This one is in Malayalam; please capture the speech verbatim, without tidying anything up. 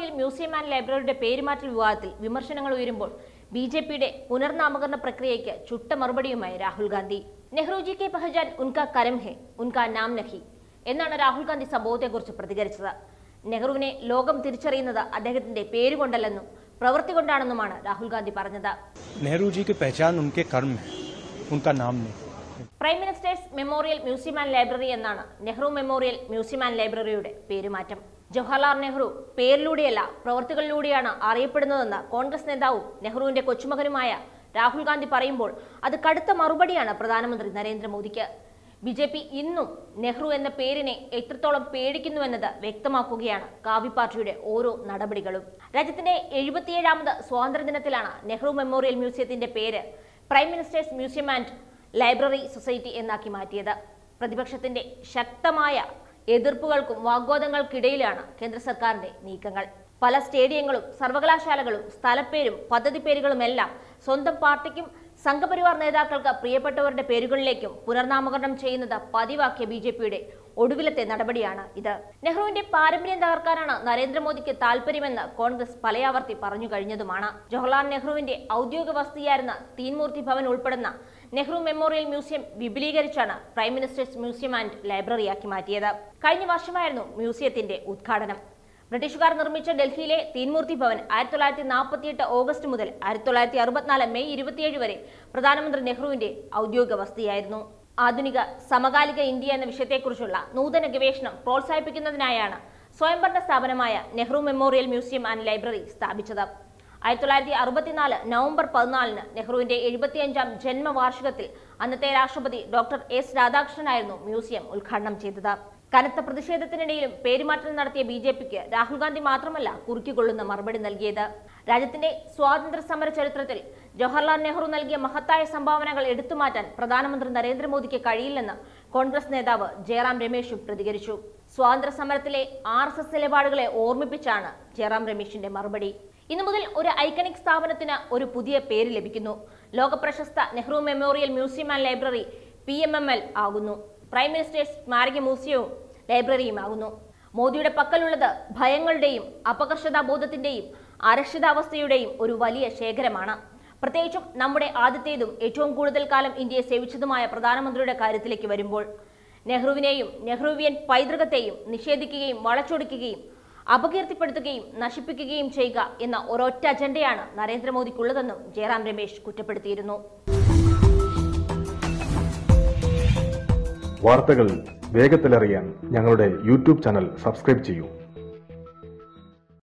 മെമ്മോറിയൽ മ്യൂസിയം ആൻഡ് ലൈബ്രറിയുടെ പേരുമാറ്റൽ വിവാദത്തിൽ വിമർശനങ്ങൾ ഉയരുമ്പോൾ ബി ജെ പിയുടെ പുനർനാമകരണ പ്രക്രിയയ്ക്ക് ചുട്ട മറുപടിയുമായി രാഹുൽ ഗാന്ധി. നെഹ്റുജി കെ പഹചാൻ ഉൻകാ കരം ഹെ, ഉൻകാ നാം നഹി എന്നാണ് രാഹുൽ ഗാന്ധി സംഭവത്തെക്കുറിച്ച് പ്രതികരിച്ചത്. നെഹ്റുവിനെ ലോകം തിരിച്ചറിയുന്നത് അദ്ദേഹത്തിന്റെ പേരുകൊണ്ടല്ലെന്നും പ്രവൃത്തി കൊണ്ടാണെന്നുമാണ് രാഹുൽ ഗാന്ധി പറഞ്ഞത്. നെഹ്റുജി കെ പഹചാൻ ഉൻകെ കർമ്മ ഹെ, ഉൻകാ നാം നഹി. Prime ministers memorial museum and library എന്നാണ് നെഹ്റു മെമ്മോറിയൽ മ്യൂസിയം ആൻഡ് ലൈബ്രറിയുടെ പേരുമാറ്റം. ജവഹർലാൽ നെഹ്റു പേരിലൂടെയല്ല പ്രവൃത്തികളിലൂടെയാണ് അറിയപ്പെടുന്നതെന്ന് കോൺഗ്രസ് നേതാവും നെഹ്റുവിന്റെ കൊച്ചുമകനുമായ രാഹുൽ ഗാന്ധി പറയുമ്പോൾ അത് കടുത്ത മറുപടിയാണ് പ്രധാനമന്ത്രി നരേന്ദ്രമോദിക്ക്. ബി ജെ പി ഇന്നും നെഹ്റു എന്ന പേരിനെ എത്രത്തോളം പേടിക്കുന്നുവെന്നത് വ്യക്തമാക്കുകയാണ് കാവി പാർട്ടിയുടെ ഓരോ നടപടികളും. രാജ്യത്തിന്റെ എഴുപത്തിയേഴാമത് സ്വാതന്ത്ര്യദിനത്തിലാണ് നെഹ്റു മെമ്മോറിയൽ മ്യൂസിയത്തിന്റെ പേര് prime ministers museum and library society എന്നാക്കി മാറ്റിയത്. പ്രതിപക്ഷത്തിന്റെ ശക്തമായ എതിർപ്പുകൾക്കും വാഗ്വാദങ്ങൾക്കിടയിലാണ് കേന്ദ്ര സർക്കാരിന്റെ നീക്കങ്ങൾ. പല സ്റ്റേഡിയങ്ങളും സർവകലാശാലകളും സ്ഥലപ്പേരും പദ്ധതി പേരുകളുമെല്ലാം സ്വന്തം പാർട്ടിക്കും സംഘപരിവാർ നേതാക്കൾക്ക് പ്രിയപ്പെട്ടവരുടെ പേരുകളിലേക്കും പുനർനാമകരണം ചെയ്യുന്നത് പതിവാക്കിയ ബി ജെ പിയുടെ ഒടുവിലത്തെ നടപടിയാണ് ഇത്. നെഹ്റുവിന്റെ പാരമ്പര്യം തകർക്കാനാണ് നരേന്ദ്രമോദിക്ക് താല്പര്യമെന്ന് കോൺഗ്രസ് പലയാവർത്തി പറഞ്ഞു കഴിഞ്ഞതുമാണ്. ജവഹർലാൽ നെഹ്റുവിന്റെ ഔദ്യോഗിക വസതിയായിരുന്ന തീൻമൂർത്തി ഭവൻ ഉൾപ്പെടുന്ന നെഹ്റു മെമ്മോറിയൽ മ്യൂസിയം വിപുലീകരിച്ചാണ് പ്രൈം മിനിസ്റ്റേഴ്സ് മ്യൂസിയം ആൻഡ് ലൈബ്രറിയാക്കി മാറ്റിയത്. കഴിഞ്ഞ വർഷമായിരുന്നു മ്യൂസിയത്തിന്റെ ഉദ്ഘാടനം. ബ്രിട്ടീഷുകാർ നിർമ്മിച്ച ഡൽഹിയിലെ തീൻമൂർത്തി ഭവൻ ആയിരത്തി തൊള്ളായിരത്തി നാൽപ്പത്തിയെട്ട് ഓഗസ്റ്റ് മുതൽ ആയിരത്തി തൊള്ളായിരത്തി അറുപത്തിനാല് മെയ് ഇരുപത്തിയേഴ് വരെ പ്രധാനമന്ത്രി നെഹ്റുവിന്റെ ഔദ്യോഗിക വസതിയായിരുന്നു. ആധുനിക സമകാലിക ഇന്ത്യ എന്ന വിഷയത്തെക്കുറിച്ചുള്ള നൂതന ഗവേഷണം പ്രോത്സാഹിപ്പിക്കുന്നതിനായാണ് സ്വയംഭരണ സ്ഥാപനമായ Nehru memorial museum and library സ്ഥാപിച്ചത്. ആയിരത്തി തൊള്ളായിരത്തി അറുപത്തിനാല് നവംബർ പതിനാലിന് നെഹ്റുവിന്റെ എഴുപത്തിയഞ്ചാം ജന്മവാർഷികത്തിൽ അന്നത്തെ രാഷ്ട്രപതി ഡോക്ടർ എസ് രാധാകൃഷ്ണനായിരുന്നു മ്യൂസിയം ഉദ്ഘാടനം ചെയ്തത്. കനത്ത പ്രതിഷേധത്തിനിടയിലും പേരുമാറ്റം നടത്തിയ ബി ജെ പിക്ക് രാഹുൽ ഗാന്ധി മാത്രമല്ല കുറുക്കിക്കൊള്ളുന്ന മറുപടി നൽകിയത്. രാജ്യത്തിന്റെ സ്വാതന്ത്ര്യ സമര ചരിത്രത്തിൽ ജവഹർലാൽ നെഹ്റു നൽകിയ മഹത്തായ സംഭാവനകൾ എടുത്തുമാറ്റാൻ പ്രധാനമന്ത്രി നരേന്ദ്രമോദിക്ക് കഴിയില്ലെന്ന് കോൺഗ്രസ് നേതാവ് ജയറാം രമേശും പ്രതികരിച്ചു. സ്വാതന്ത്ര്യ സമരത്തിലെ ആർ എസ് എസ് നിലപാടുകളെ ഓർമ്മിപ്പിച്ചാണ് ജയറാം രമേശിന്റെ മറുപടി. ഇന്നു മുതൽ ഒരു ഐക്കണിക് സ്ഥാപനത്തിന് ഒരു പുതിയ പേര് ലഭിക്കുന്നു. ലോകപ്രശസ്ത Nehru memorial museum and library P M M L ആകുന്നു. പ്രൈം മിനിസ്റ്റേഴ്സ് സ്മാരക മ്യൂസിയവും ലൈബ്രറിയുമാകുന്നു. മോദിയുടെ പക്കലുള്ളത് ഭയങ്ങളുടെയും അപകർഷതാബോധത്തിന്റെയും അരക്ഷിതാവസ്ഥയുടെയും ഒരു വലിയ ശേഖരമാണ്. പ്രത്യേകിച്ചും നമ്മുടെ ആദ്യത്തേതും ഏറ്റവും കൂടുതൽ കാലം ഇന്ത്യയെ സേവിച്ചതുമായ പ്രധാനമന്ത്രിയുടെ കാര്യത്തിലേക്ക് വരുമ്പോൾ നെഹ്റുവിനെയും നെഹ്റുവിയൻ പൈതൃകത്തെയും നിഷേധിക്കുകയും വളച്ചൊടിക്കുകയും അപകീർത്തിപ്പെടുത്തുകയും നശിപ്പിക്കുകയും ചെയ്യുക എന്ന ഒരൊറ്റ അജണ്ടയാണ് നരേന്ദ്രമോദിക്കുള്ളതെന്നും ജയറാം രമേശ് കുറ്റപ്പെടുത്തിയിരുന്നു. വാർത്തകൾ വേഗത്തിലറിയാൻ ഞങ്ങളുടെ യൂട്യൂബ് ചാനൽ സബ്സ്ക്രൈബ് ചെയ്യൂ.